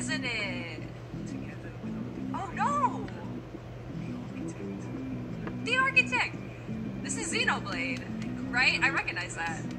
isn't it? Oh no! The Architect! This is Xenoblade, right? I recognize that.